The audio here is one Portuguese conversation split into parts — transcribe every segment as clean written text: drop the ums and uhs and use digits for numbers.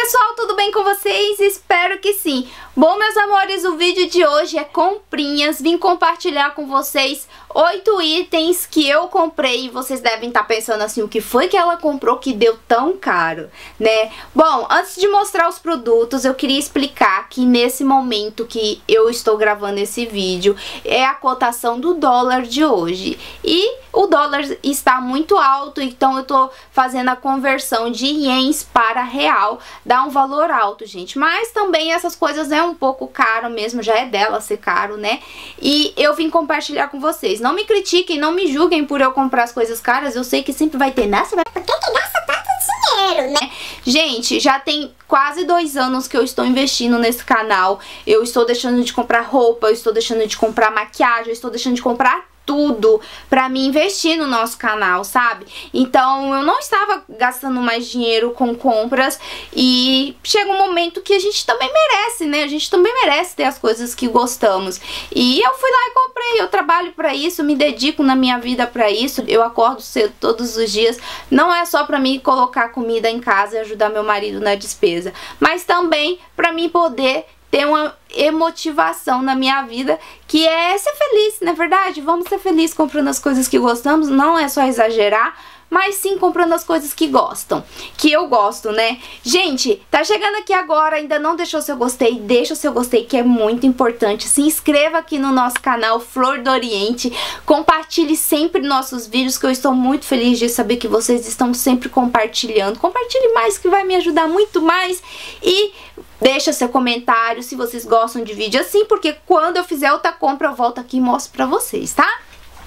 pessoal, tudo bem com vocês? Espero que sim. Bom, meus amores, o vídeo de hoje é comprinhas. Vim compartilhar com vocês 8 itens que eu comprei. E vocês devem estar pensando assim, o que foi que ela comprou que deu tão caro, né? Bom, antes de mostrar os produtos, eu queria explicar que nesse momento que eu estou gravando esse vídeo, é a cotação do dólar de hoje. E o dólar está muito alto, então eu tô fazendo a conversão de ienes para real. Dá um valor alto, gente. Mas também essas coisas é um pouco caro mesmo, já é dela ser caro, né? E eu vim compartilhar com vocês. Não me critiquem, não me julguem por eu comprar as coisas caras. Eu sei que sempre vai ter, nossa, mas por que gasta tanto dinheiro, né? Gente, já tem quase 2 anos que eu estou investindo nesse canal. Eu estou deixando de comprar roupa, eu estou deixando de comprar maquiagem, eu estou deixando de comprar tudo pra me investir no nosso canal, sabe? Então eu não estava gastando mais dinheiro com compras e chega um momento que a gente também merece, né? A gente também merece ter as coisas que gostamos. E eu fui lá e comprei, eu trabalho pra isso, me dedico na minha vida pra isso. Eu acordo cedo todos os dias, não é só pra mim colocar comida em casa e ajudar meu marido na despesa, mas também pra mim poder ter uma emotivação na minha vida, que é ser feliz, não é verdade? Vamos ser felizes comprando as coisas que gostamos, não é só exagerar, mas sim comprando as coisas que gostam, que eu gosto, né? Gente, tá chegando aqui agora, ainda não deixou seu gostei, deixa o seu gostei, que é muito importante. Se inscreva aqui no nosso canal Flor do Oriente, compartilhe sempre nossos vídeos, que eu estou muito feliz de saber que vocês estão sempre compartilhando. Compartilhe mais, que vai me ajudar muito mais. E deixa seu comentário se vocês gostam de vídeo assim, porque quando eu fizer outra compra eu volto aqui e mostro pra vocês, tá?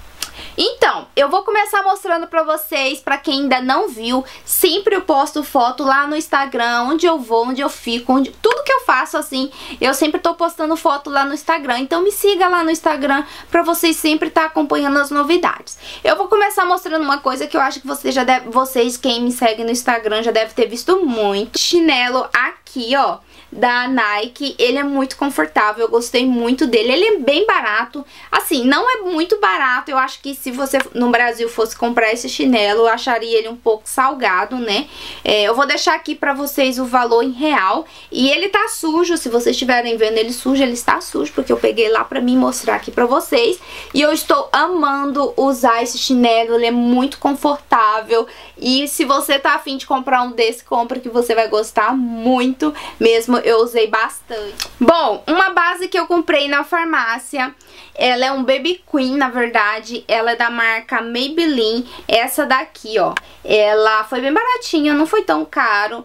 Então, eu vou começar mostrando pra vocês, pra quem ainda não viu, sempre eu posto foto lá no Instagram, onde eu vou, onde eu fico, tudo que eu faço assim, eu sempre tô postando foto lá no Instagram, então me siga lá no Instagram pra vocês sempre estar acompanhando as novidades. Eu vou começar mostrando uma coisa que eu acho que vocês, quem me segue no Instagram, já deve ter visto muito. Chinelo aqui, ó, da Nike, ele é muito confortável, eu gostei muito dele, ele é bem barato, assim, não é muito barato, eu acho que se você no Brasil fosse comprar esse chinelo, eu acharia ele um pouco salgado, né? Eu vou deixar aqui pra vocês o valor em real, e ele tá sujo, se vocês estiverem vendo ele sujo, ele está sujo, porque eu peguei lá pra mim mostrar aqui pra vocês, e eu estou amando usar esse chinelo, ele é muito confortável, e se você tá afim de comprar um desse, compra, que você vai gostar muito mesmo. Eu usei bastante. Bom, uma base que eu comprei na farmácia, ela é um Baby Queen, na verdade, ela é da marca Maybelline, essa daqui, ó, ela foi bem baratinha, não foi tão caro,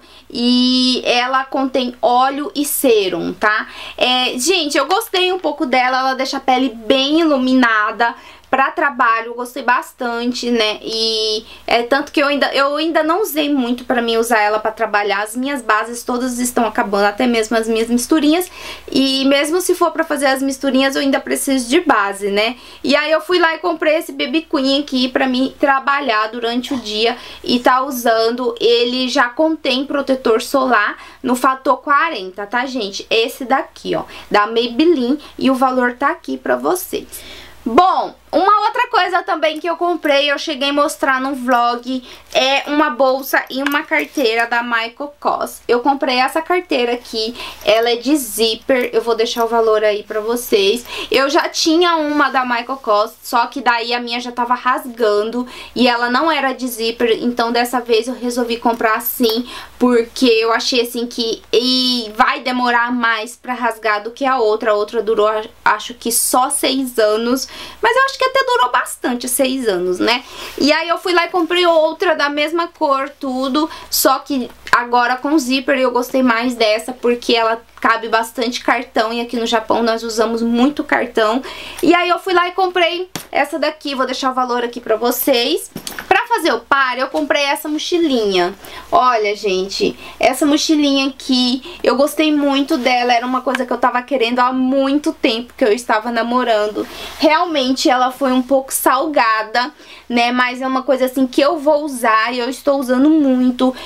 e ela contém óleo e sérum, tá? Gente, eu gostei um pouco dela, ela deixa a pele bem iluminada. Pra trabalho, eu gostei bastante, né? E tanto que eu ainda não usei muito pra mim usar ela pra trabalhar. As minhas bases todas estão acabando, até mesmo as minhas misturinhas. E mesmo se for pra fazer as misturinhas, eu ainda preciso de base, né? E aí eu fui lá e comprei esse Baby Queen aqui pra mim trabalhar durante o dia e tá usando. Ele já contém protetor solar no fator 40, tá, gente? Esse daqui, ó, da Maybelline, e o valor tá aqui pra vocês. Bom, uma outra coisa também que eu comprei, eu cheguei a mostrar no vlog, é uma bolsa e uma carteira da Michael Kors. Eu comprei essa carteira aqui, ela é de zíper, eu vou deixar o valor aí pra vocês. Eu já tinha uma da Michael Kors, só que daí a minha já tava rasgando e ela não era de zíper, então dessa vez eu resolvi comprar assim, porque eu achei assim que vai demorar mais pra rasgar do que a outra. A outra durou, acho que só 6 anos, mas eu acho que até durou bastante, 6 anos, né? E aí eu fui lá e comprei outra da mesma cor, tudo, só que agora com zíper. Eu gostei mais dessa porque ela cabe bastante cartão, e aqui no Japão nós usamos muito cartão. E aí eu fui lá e comprei essa daqui, vou deixar o valor aqui pra vocês. Pra fazer o par, eu comprei essa mochilinha. Olha, gente, essa mochilinha aqui, eu gostei muito dela, era uma coisa que eu tava querendo há muito tempo, que eu estava namorando. Realmente ela foi um pouco salgada, né, mas é uma coisa assim que eu vou usar e eu estou usando muito.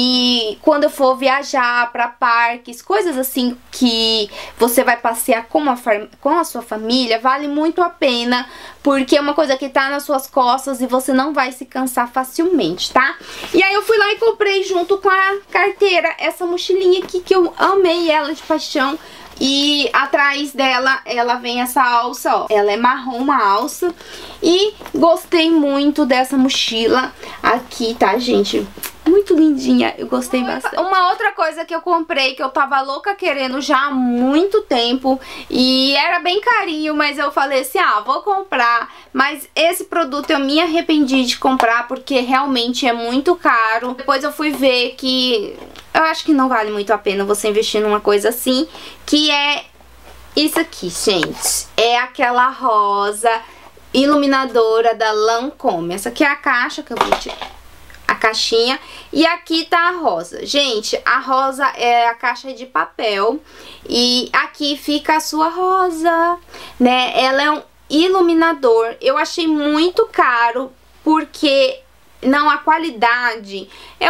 E quando eu for viajar pra parques, coisas assim que você vai passear com a sua família, vale muito a pena, porque é uma coisa que tá nas suas costas e você não vai se cansar usar facilmente, tá? E aí eu fui lá e comprei junto com a carteira essa mochilinha aqui, que eu amei ela de paixão. E atrás dela, ela vem essa alça, ó. Ela é marrom, uma alça. E gostei muito dessa mochila aqui, tá, gente? Muito lindinha, eu gostei bastante. Uma outra coisa que eu comprei, que eu tava louca querendo já há muito tempo, e era bem carinho, mas eu falei assim, ah, vou comprar. Mas esse produto eu me arrependi de comprar, porque realmente é muito caro. Depois eu fui ver que eu acho que não vale muito a pena você investir numa coisa assim, que é isso aqui, gente. É aquela rosa iluminadora da Lancôme. Essa aqui é a caixa que eu vou tirar. A caixinha, e aqui tá a rosa. Gente, a rosa é a caixa de papel e aqui fica a sua rosa, né? Ela é um iluminador. Eu achei muito caro porque não, a qualidade é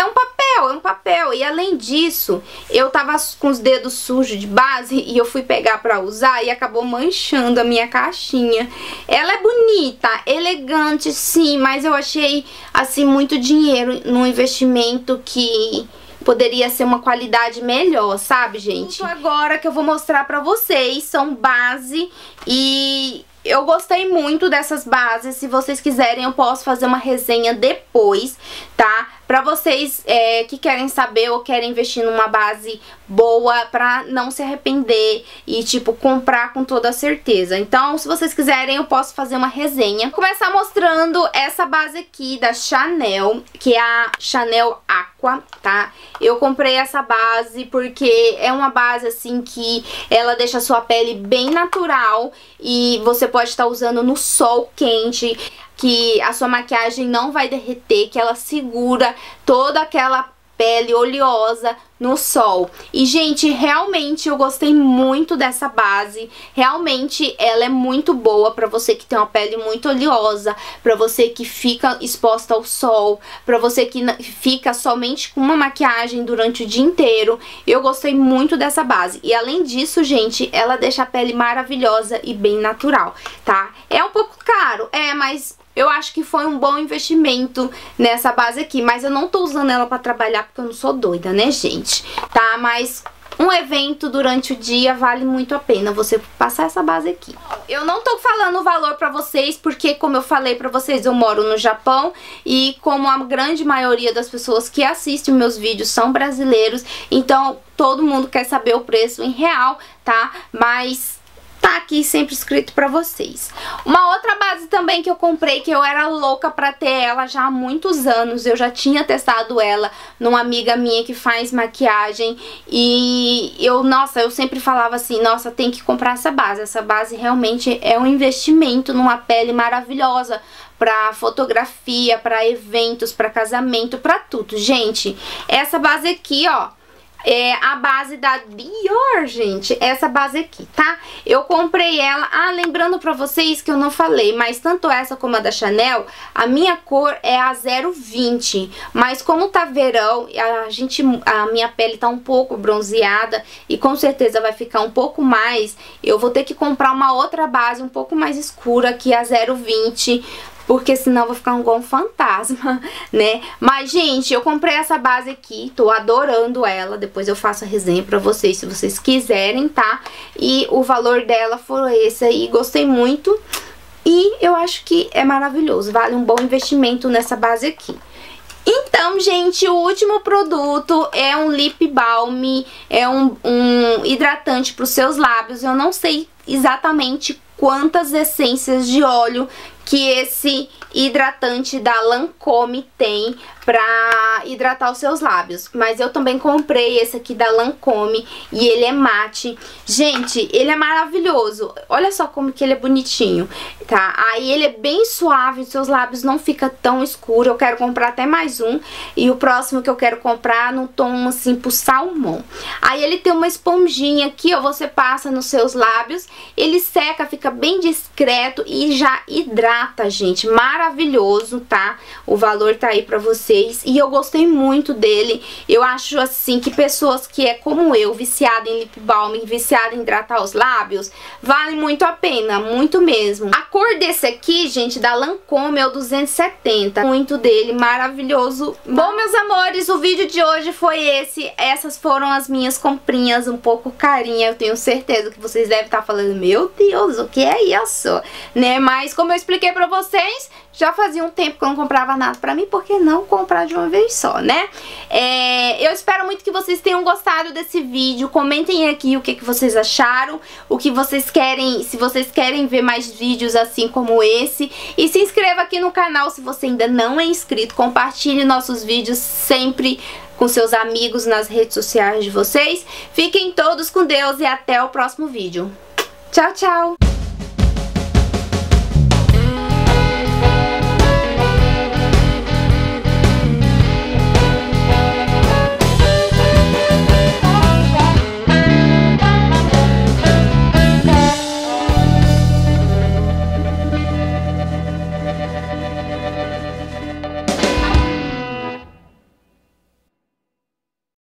um papel, e além disso, eu tava com os dedos sujos de base e eu fui pegar pra usar e acabou manchando a minha caixinha. Ela é bonita, elegante sim, mas eu achei assim muito dinheiro num investimento que poderia ser uma qualidade melhor, sabe, gente? Agora que eu vou mostrar pra vocês, são base e eu gostei muito dessas bases. Se vocês quiserem, eu posso fazer uma resenha depois, tá? Pra vocês que querem saber ou querem investir numa base boa pra não se arrepender e, tipo, comprar com toda certeza. Então, se vocês quiserem, eu posso fazer uma resenha. Vou começar mostrando essa base aqui da Chanel, que é a Chanel Aqua, tá? Eu comprei essa base porque é uma base, assim, que ela deixa a sua pele bem natural e você pode estar usando no sol quente, que a sua maquiagem não vai derreter, que ela segura toda aquela pele oleosa no sol. E, gente, realmente eu gostei muito dessa base. Realmente ela é muito boa pra você que tem uma pele muito oleosa, pra você que fica exposta ao sol, pra você que fica somente com uma maquiagem durante o dia inteiro. Eu gostei muito dessa base. E além disso, gente, ela deixa a pele maravilhosa e bem natural, tá? É um pouco caro, mas eu acho que foi um bom investimento nessa base aqui, mas eu não tô usando ela pra trabalhar porque eu não sou doida, né, gente? Tá, mas um evento durante o dia vale muito a pena você passar essa base aqui. Eu não tô falando o valor pra vocês porque, como eu falei pra vocês, eu moro no Japão e como a grande maioria das pessoas que assistem meus vídeos são brasileiros, então todo mundo quer saber o preço em real, tá? Mas tá aqui sempre escrito pra vocês. Uma outra base também que eu comprei, que eu era louca pra ter ela já há muitos anos. Eu já tinha testado ela numa amiga minha que faz maquiagem. E nossa, eu sempre falava assim, nossa, tem que comprar essa base. Essa base realmente é um investimento numa pele maravilhosa pra fotografia, pra eventos, pra casamento, pra tudo. Gente, essa base aqui, ó, é a base da Dior, gente. Essa base aqui, tá? Eu comprei ela. Lembrando pra vocês que eu não falei, mas tanto essa como a da Chanel, a minha cor é a 020. Mas como tá verão, a minha pele tá um pouco bronzeada e com certeza vai ficar um pouco mais. Eu vou ter que comprar uma outra base um pouco mais escura, que é a 020, porque senão eu vou ficar igual um fantasma, né? Mas, gente, eu comprei essa base aqui, tô adorando ela. Depois eu faço a resenha pra vocês, se vocês quiserem, tá? E o valor dela foi esse aí, gostei muito. E eu acho que é maravilhoso, vale um bom investimento nessa base aqui. Então, gente, o último produto é um lip balm, é um hidratante para os seus lábios. Eu não sei exatamente quantas essências de óleo que esse hidratante da Lancôme tem pra hidratar os seus lábios. Mas eu também comprei esse aqui da Lancôme e ele é mate. Gente, ele é maravilhoso. Olha só como que ele é bonitinho, tá? Aí ele é bem suave, os seus lábios não fica tão escuro. Eu quero comprar até mais um. E o próximo que eu quero comprar no tom assim pro salmão. Aí ele tem uma esponjinha aqui, ó, você passa nos seus lábios, ele seca, fica bem discreto e já hidrata, gente. Maravilhoso, tá? O valor tá aí pra vocês. vocês e eu gostei muito dele. Eu acho assim que pessoas que é como eu, viciada em lip balm, viciada em hidratar os lábios, vale muito a pena, muito mesmo. A cor desse aqui, gente, da Lancôme é o 270. Muito dele, maravilhoso. Bom, meus amores, o vídeo de hoje foi esse. Essas foram as minhas comprinhas, um pouco carinha. Eu tenho certeza que vocês devem estar falando, meu Deus, o que é isso? Né? Mas como eu expliquei pra vocês, já fazia um tempo que eu não comprava nada pra mim, por que não comprar de uma vez só, né? Eu espero muito que vocês tenham gostado desse vídeo. Comentem aqui o que vocês acharam, o que vocês querem, se vocês querem ver mais vídeos assim como esse. E se inscreva aqui no canal se você ainda não é inscrito. Compartilhe nossos vídeos sempre com seus amigos nas redes sociais de vocês. Fiquem todos com Deus e até o próximo vídeo. Tchau, tchau!